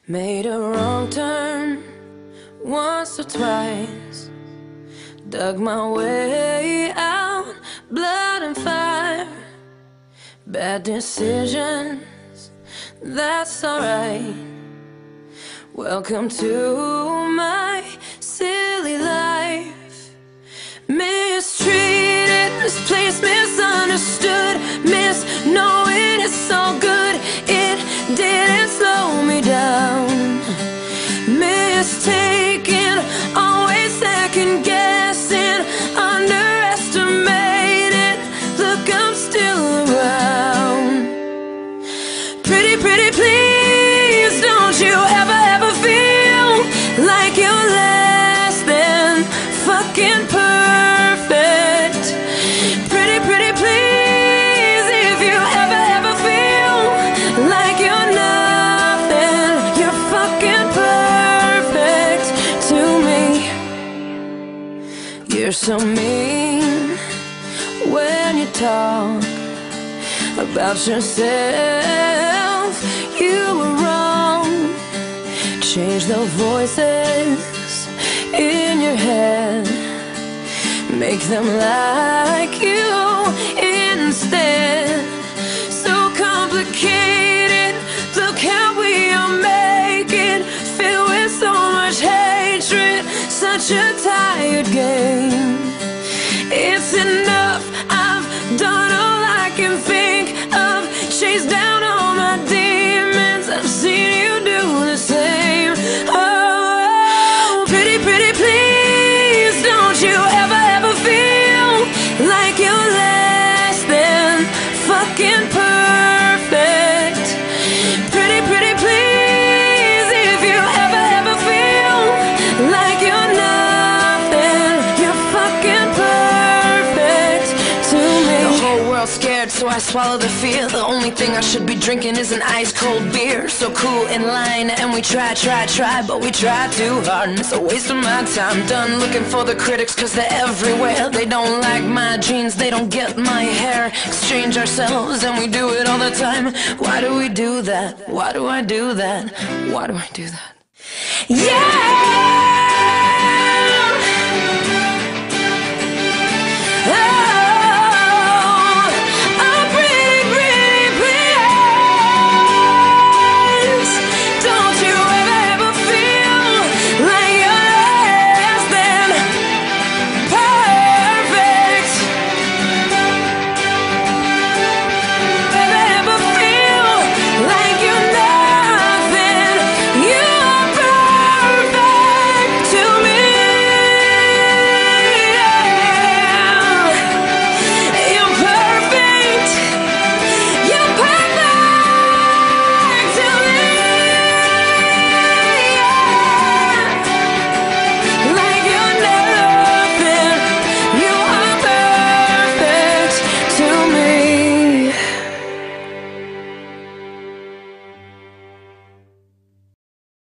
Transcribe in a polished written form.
Made a wrong turn once or twice, dug my way out, blood and fire. Bad decisions, that's alright. Welcome to my silly life. Mistreated, misplaced, misunderstood, knowing it's all good. It didn't slow me down. Mistaken, always second guessing, underestimated. Look, I'm still around. Pretty, pretty please, don't you ever feel like you're less than fucking perfect. Pretty, pretty please, if you ever feel like you're nothing, you're fucking perfect to me. You're so mean when you talk about yourself. You were wrong. Change the voices in your head, make them like you instead. So complicated, look how we are making, filled with so much hatred, such a tired game. It's enough, I've done all I can think of, chased down all my demons, I've seen you do the same. Oh, pretty, pretty please, don't you ever feel like you're less than fucking perfect. Pretty, pretty please, if you ever feel like you're nothing, you're fucking perfect to me. The whole world's scared, so I swallow the fear. The only thing I should be drinking is an ice cold beer. So cool in line, and we try, but we try too hard, and it's a waste of my time. Done looking for the critics, cause they're everywhere. They don't like my jeans, they don't get my hair. Exchange ourselves, and we do it all the time. Why do we do that? Why do I do that? Why do I do that? Yeah!